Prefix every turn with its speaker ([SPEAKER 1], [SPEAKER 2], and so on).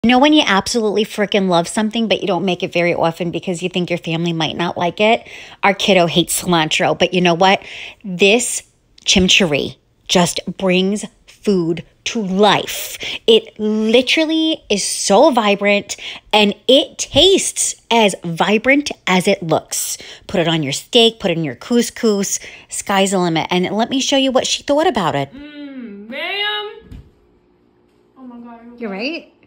[SPEAKER 1] You know when you absolutely freaking love something, but you don't make it very often because you think your family might not like it? Our kiddo hates cilantro, but you know what? This chimichurri just brings food to life. It literally is so vibrant and it tastes as vibrant as it looks. Put it on your steak, put it in your couscous, sky's the limit. And let me show you what she thought about it.
[SPEAKER 2] Ma'am. Oh my God.
[SPEAKER 1] You're right.